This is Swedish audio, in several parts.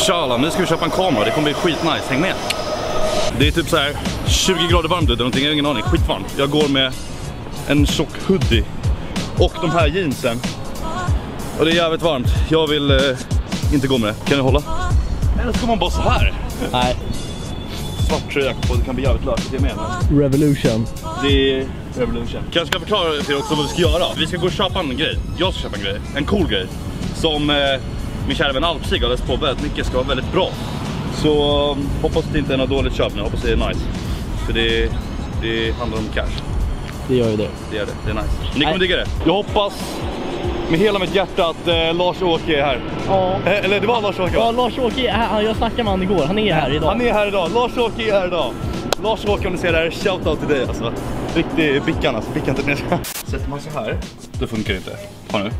Tja alla, nu ska vi köpa en kamera, det kommer bli skitnice, häng med. Det är typ så här 20 grader varmt ute, någonting, jag har ingen aning, skitvarmt. Jag går med en tjock hoodie och de här jeansen. Och det är jävligt varmt, jag vill inte gå med det. Kan du hålla? Eller ska man bara så här? Nej. Svart tröja på, det kan bli jävligt löst, det är med. Revolution. Det är Revolution. Kanske ska jag förklara för er också vad vi ska göra. Vi ska gå och köpa en grej. Jag ska köpa en grej, en cool grej. Som min kära vän Alpsig har läst på väldigt mycket, ska vara väldigt bra. Så hoppas det inte är något dåligt köp nu, hoppas det är nice. För det handlar om cash. Det gör ju det. Det är det, det är nice. Ni kommer digga det. Jag hoppas med hela mitt hjärta att Lars-Åke är här. Ja. Eller det var Lars-Åke. Ja, Lars-Åke är här. Jag snackade med han igår. Han är här idag. Han är här idag. Lars-Åke är här idag. Lars-Åke, om du ser det här, shoutout till dig alltså. Riktig bickan alltså, bickan till mig. Sätter man så här, det funkar inte. Har nu.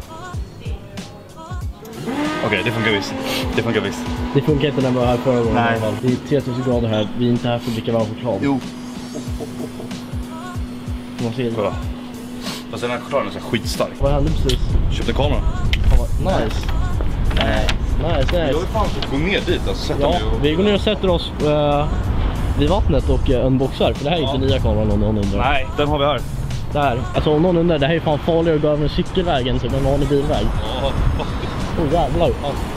Okej, det funkar visst. Det funkar visst. Det funkar inte när man var här förra gången. Nej. Det är 3000 grader här. Vi är inte här för att dricka varm choklad. Jo. Man ser det. Kolla. Fast den här chokladen är så skitstark. Vad hände precis? Köpte kameran. Nice. Nice. Jag vill fan gå ner dit alltså. Ja, vi går ner och sätter oss vid vattnet och unboxar. För det här är inte nya kameran om någon undrar. Nej, den har vi här. Där. Alltså om någon undrar, det här är fan farligare att gå över en cykelvägen typ en vanlig bilväg. Åh jävlar.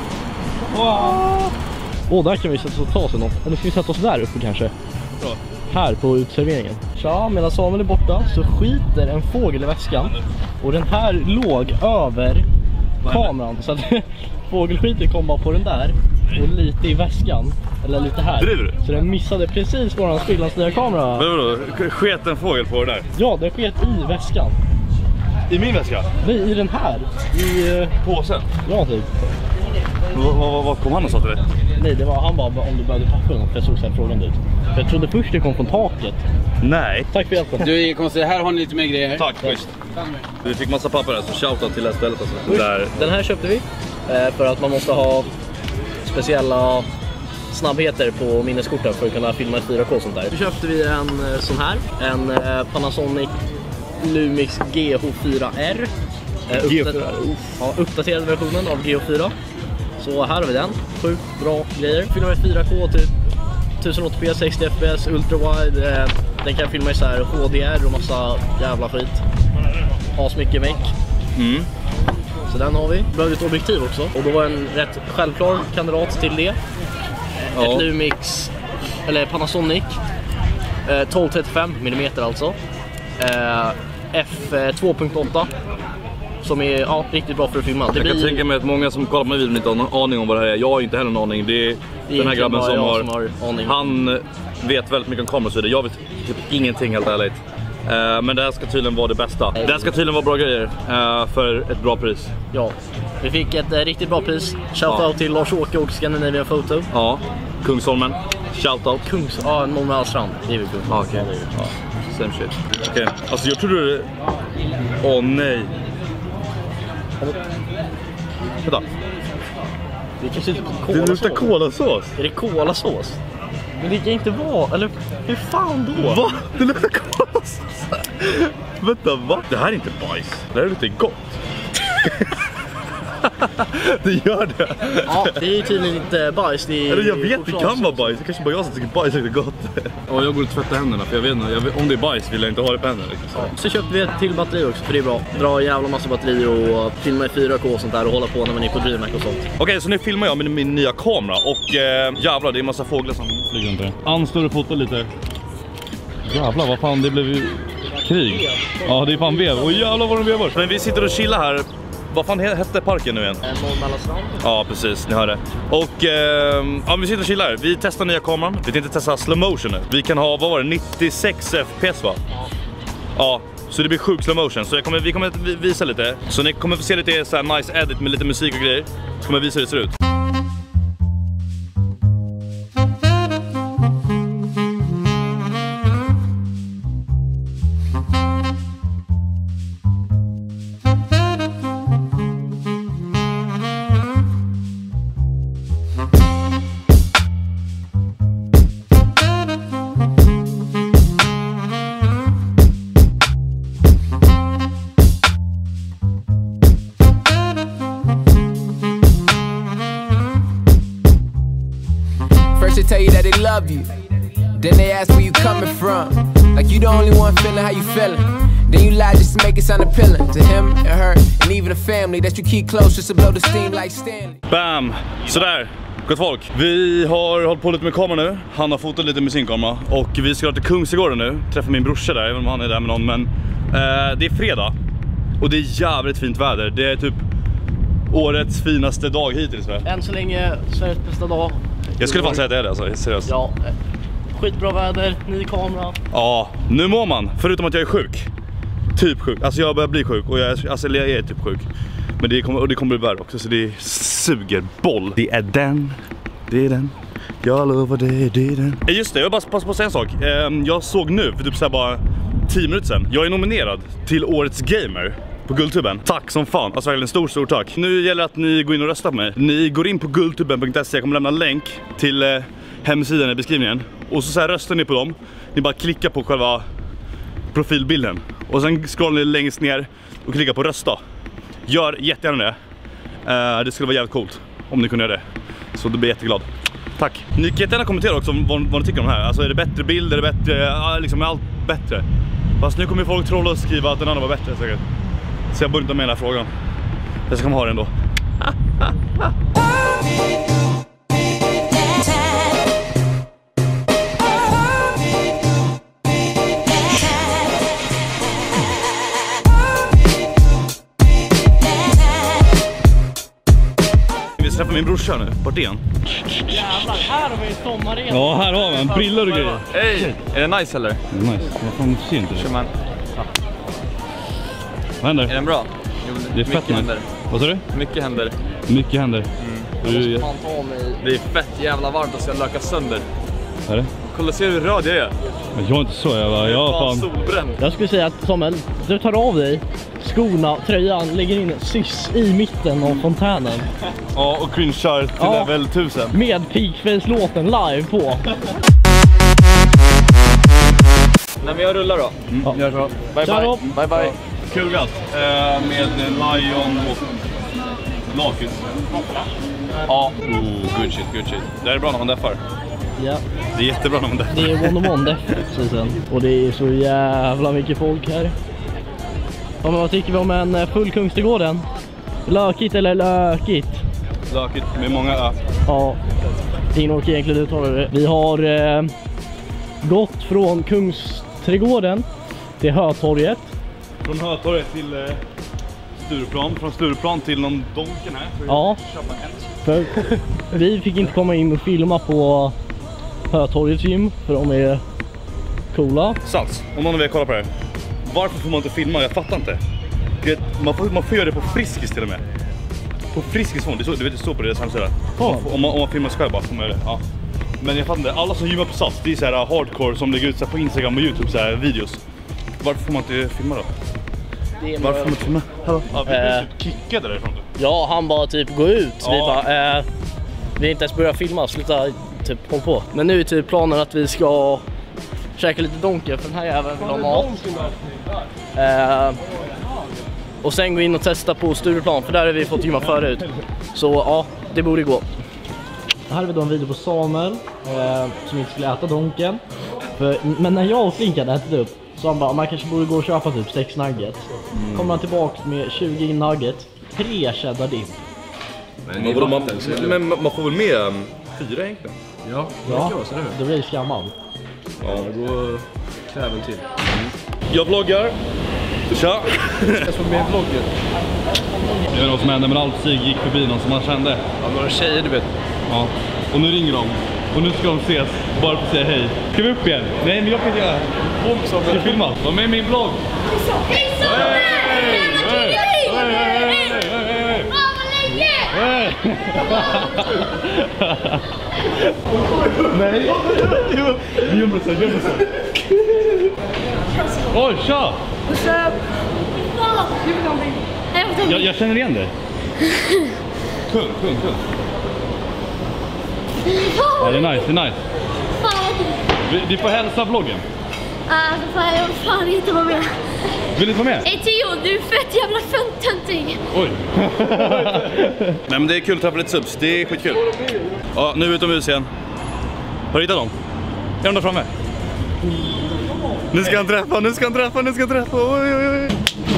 Åh, där kan vi sätta oss och ta oss något. Eller ska vi sätta oss där uppe kanske? Bra. Här på utserveringen. Tja, medan Samuel är borta så skiter en fågel i väskan. Och den här låg över kameran. Så att fågelskiten kom bara på den där. Och lite i väskan. Eller lite här. Driver du? Så den missade precis våran spillans nya kamera. Men vadå? Sket en fågel på det där? Ja, det sket i väskan. I min väska? Nej, i den här. I påsen? Ja, typ. Vad kom han och sa till dig? Nej, det var han bara om du behövde papper något. För jag såg så här frågan ut. För jag trodde först det kom från taket. Nej. Tack för hjälpen. Du är ingen konstig. Här har ni lite mer grejer. Tack, schysst. Vi fick massa papper här, så shoutout till det här stället alltså. Där. Den här köpte vi för att man måste ha speciella snabbheter på minneskorten för att kunna filma i 4K och sånt där. Så köpte vi en sån här. En Panasonic Lumix GH4R. Uppdaterade versionen av GH4. Så här har vi den. Sjukt bra grejer. Filmar i 4K typ 1080p, 60 fps, ultrawide. Den kan filma i så här HDR och massa jävla skit. Has mycket meck. Så den har vi. Behövde ett objektiv också. Och då var en rätt självklar kandidat till det. Ja. Ett Lumix, eller Panasonic 1235 mm alltså. F2.8. Som är riktigt bra för att filma. Jag kan tänka mig att många som kollar på mig videon inte har någon aning om vad det här är. Jag har inte heller någon aning. Det är den här grabben som har aning. Han vet väldigt mycket om kameror. Jag vet typ ingenting helt ärligt. Men det här ska tydligen vara det bästa. Det här ska tydligen vara bra grejer för ett bra pris. Ja, vi fick ett riktigt bra pris. Shoutout till Lars-Åke och Scandinavian Photo. Ja, Kungsholmen. Shoutout. Ja, någon med Allstrand. Det är vi kul. Okej. Ja. Same shit. Okej, alltså jag trodde det... Åh nej. Vänta. Det luktar kolasås. Är det kolasås? Men det kan inte vara. Eller hur fan då? Va? Det luktar kolasås. Vänta, va? Det här är inte bajs. Det här luktar gott. Det gör det. Ja, det är tydligen inte bajs. Det är... Eller jag vet, det kan vara bajs. Det kanske bara jag som tycker bajs är gott. Ja, jag går och tvättar händerna för jag vet inte. Om det är bajs vill jag inte ha det på händerna. Liksom. Ja. Så köpte vi ett till batteri också, för det är bra. Dra jävla massa batteri och filma i 4K och sånt där och hålla på när man är på DreamHack och sånt. Okej, så nu filmar jag med min nya kamera och jävlar, det är en massa fåglar som flyger runt här. Anstår och fotar lite. Jävlar, vad fan, det blev ju krig. Ja, det är fan vev. Och jävlar vad de vevar. Men vi sitter och chillar här. Vad fan hette parken nu igen? Norrmällastrand. Ja, precis, ni hör det. Och ja, vi sitter och chillar. Vi testar nya kameran. Vi tänkte testa slow motion nu. Vi kan ha, vad var det, 96 fps va? Ja, så det blir sjuk slow motion. Så vi kommer visa lite. Så ni kommer få se lite så här nice edit med lite musik och grejer. Så kommer jag visa hur det ser ut. First they tell you that they love you, then they ask where you coming from, like you the only one feeling how you feeling. Then you lie just to make it sound appealing to him and her and even the family that you keep close just to blow the steam like Stanley. Bam! Sådär, gott folk. Vi har hållit på lite med kameran nu. Han har fotat lite med sin kamera. Och vi ska till Kungsträdgården nu. Träffa min brorsa där, även om han är där med någon. Men det är fredag. Och det är jävligt fint väder. Det är typ årets finaste dag hittills. Än så länge Sveriges bästa dag. Jag skulle fan säga att det är det alltså, seriöst. Ja, skitbra väder, ny kamera. Ja, nu mår man. Förutom att jag är sjuk. Typ sjuk. Alltså jag börjar bli sjuk och jag är typ sjuk. Men det kommer bli värre också, så det suger boll. Det är den. Jag lovar det är den. Just det, jag vill bara passa på att säga en sak. Jag såg nu för typ så här bara 10 minuter sedan. Jag är nominerad till Årets Gamer på Guldtuben. Tack som fan, alltså verkligen stor tack. Nu gäller det att ni går in och röstar på mig. Ni går in på guldtuben.se. Jag kommer lämna en länk till hemsidan i beskrivningen. Och så här röstar ni på dem. Ni bara klickar på själva profilbilden. Och sen scrollar ni längst ner och klickar på rösta. Gör jättegärna det. Det skulle vara jävligt coolt om ni kunde göra det. Så då blir jag jätteglad. Tack. Ni kan gärna kommentera också vad ni tycker om det här. Alltså är det bättre bild, är det bättre, liksom är allt bättre. Fast nu kommer folk trolla och skriva att den andra var bättre säkert. Så jag börjar inte med den här frågan. Jag ska ha den då. Vi träffar min brorsa nu, vart är han? Jävlar, här har vi sommaren. Ja, här har vi en briller och grejer. Hej! Är det nice eller? Nice, vad fan ser inte det? Man. Vad händer? Är den bra? Jo, det är fett händer. Vad sa du? Mycket händer. Mycket händer. Det är fett jävla varmt och ska löka sönder. Är det? Kolla, ser du hur röd jag är? Men jag är inte så jävla, jag är fan solbränd. Jag skulle säga att Samuel, du tar av dig skorna, tröjan, lägger in sys i mitten av fontänen. Ja, och cringear till level 1000. Med Peakface-låten live på. Nej, men jag rullar då. Gör så. Bye bye. Bye bye. Kul allt. Med Lion och Lakis. Ja, good shit. Det här är bra när man deffar. Ja. Det är jättebra när man deffar. Det är one-on-one deff sen. Och det är så jävla mycket folk här. Ja, men vad tycker vi om en full Kungsträdgården? Lökigt eller lökigt? Lökigt med många ö. Ja, ingen orkar egentligen uttala det. Vi har gått från Kungsträdgården till Hötorget. Från Hötorget till Stureplan. Från Stureplan till någon donken här. Ja, för vi fick inte komma in och filma på Hötorgets gym, för de är coola. Sats, om någon vill kolla på det här. Varför får man inte filma? Jag fattar inte. Man får göra det på Friskis till och med. På Friskis fond, det står på deras hemsida. Om man filmar sig själv bara får man göra det. Ja. Men jag fattar inte, alla som gymmar på Sats, det är så här hardcore som lägger ut så här på Instagram och YouTube så här videos. Varför får man inte filma då? Varför får man inte filma? Hallå? Ja, vi kickade därifrån. Ja, han bara typ gå ut. Ja. Vi bara, vi inte ens börja filma, sluta typ håll på. Men nu är typ planen att vi ska käka lite donker för den här jäveln vill ha mat. Och sen gå in och testa på Stureplan, för där har vi fått gymma förut. Så ja, det borde gå. Här har vi då en video på Samuel som inte skulle äta donken. Men när jag och Flink hade ätit upp så han bara, man kanske borde gå och köpa typ 6 nuggets. Kommer han tillbaka med 20 nuggets, 3 cheddar dip. Men man får väl med 4 egentligen? Ja, det blir skamman. Ja, då kräver till. Jag vloggar. Tja! Jag såg med en vlogg. Jag vet inte vad som hände, men allt sig gick förbi någon som man kände. Ja, några tjejer du vet. Ja, och nu ringer de. Och nu ska de ses, bara för att säga hej. Ska vi upp igen? Nej, men jag kan inte göra det. Ska vi filma? Var med i min vlogg. Hej Samuel! Nej! Gömmer sig. Oj, tja! What's up? Jag känner igen det. Kung. Ja, det är nice. Vi får hälsa vloggen. Jag vill fan inte vara med. Vill du vara med? Hey Theo, du är fett jävla töntig. Oj. Nej, men det är kul att träffa lite subs, det är skitkul. Ja, nu utomhus igen. Har du hittat dem? Är de där framme? Nu ska han träffa, nu ska han träffa, nu ska han träffa. Oj, oj, oj.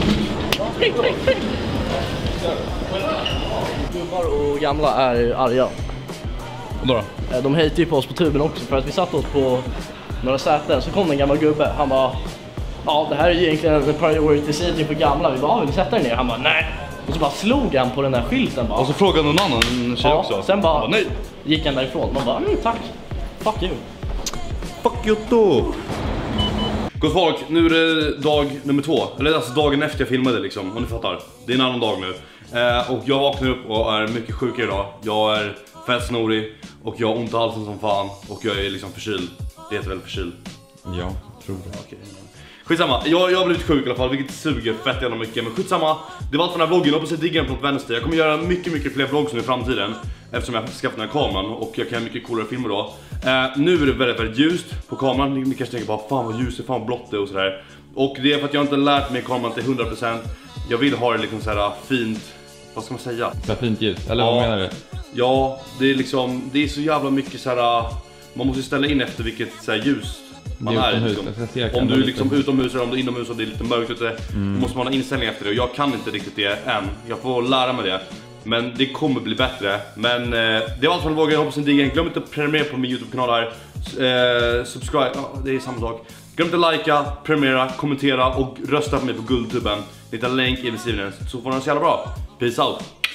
Gubbar och gamla är arga. Och då? De hejtade ju på oss på tuben också för att vi satt oss på några säten. Så kom en gammal gubbe, han bara, ja det här är ju egentligen en priority seating för gamla. Vi bara, vill du sätta dig ner? Han bara, nej. Och så bara slog han på den där skylten bara. Och så frågade någon annan tjej också. Sen bara, nej. Gick han därifrån. Man bara, tack. Fuck you. Fuck you too. Gott folk, nu är det dag nummer 2. Eller alltså dagen efter jag filmade liksom, om ni fattar. Det är en annan dag nu. Och jag vaknar upp och är mycket sjuk idag. Jag är fett snorig och jag har ont i halsen som fan. Och jag är liksom förkyld. Det heter väl förkyld? Ja, tror det. Okej. Skitsamma, jag har blivit sjuk i alla fall, vilket suger fett jävla mycket. Men skitsamma, det var allt för den här vloggen. Hoppas att digga den på vänster. Jag kommer göra mycket fler vlogs nu i framtiden, eftersom jag har skaffat den här kameran och jag kan göra mycket coolare filmer då. Nu är det väldigt ljust på kameran. Ni kanske tänker bara, fan vad ljus är, fan vad blått det och sådär. Och det är för att jag inte lärt mig kameran till 100%. Jag vill ha det liksom såhär fint, vad ska man säga? Så fint ljus, eller vad menar du? Ja, det är liksom, det är så jävla mycket såhär. Man måste ställa in efter vilket såhär ljus man är liksom. Om du är liksom utomhus eller om du är inomhus och det är lite mörkt ute, måste man ha inställning efter det. Och jag kan inte riktigt det än. Jag får lära mig det. Men det kommer bli bättre. Men det var allt från vågen. Jag hoppas att ni diggar. Glöm inte att prenumerera på min YouTube-kanal här. Subscribe, det är samma sak. Glöm inte att likea, prenumerera, kommentera och rösta på mig på Guldtuben. Hitta länk i beskrivningen så får ni det så jävla bra. Peace out.